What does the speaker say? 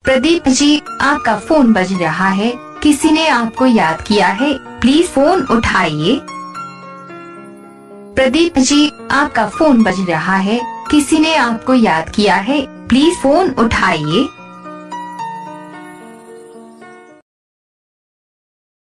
प्रदीप जी, आपका फोन बज रहा है, किसी ने आपको याद किया है, प्लीज फोन उठाइए। प्रदीप जी, आपका फोन बज रहा है, किसी ने आपको याद किया है, प्लीज फोन उठाइए।